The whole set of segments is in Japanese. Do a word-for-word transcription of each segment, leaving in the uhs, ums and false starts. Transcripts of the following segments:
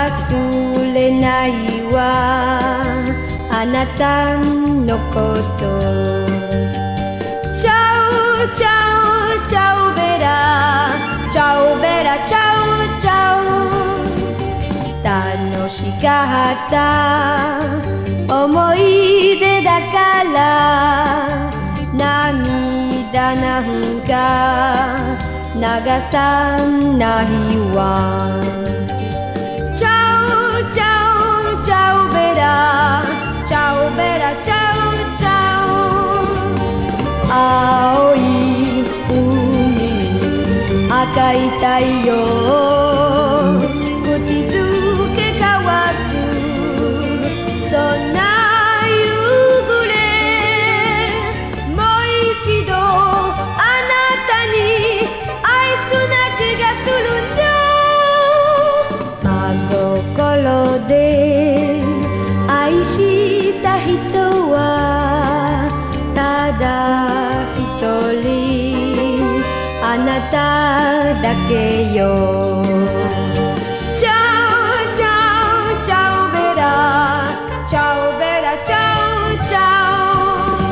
忘れないわあなたのことチャオチャオチャオベラチャオベラチャオチャオ楽しかった思い出だから涙なんか流さないわチャオチャオチャオベラチャオベラチャオチャオ青い海に赤い太陽口づけ交わすそんな夕暮れもう一度あなたに愛すな気がするの真心で愛した人はただ一人あなただけよチャオチャオチャオベラチャオベラチャオチャオ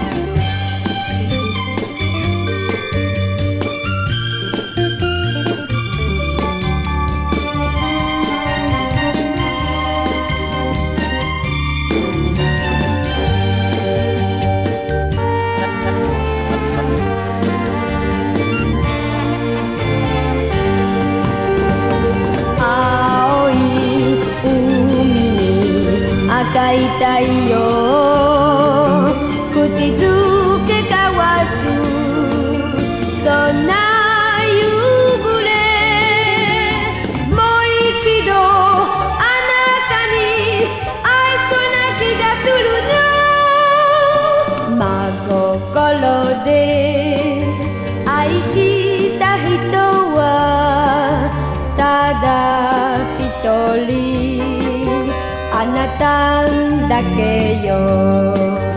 赤い太陽口づけ交わすそんな夕暮れもう一度あなたに愛想な気がするの真心で愛した人はただ一人あなただけよ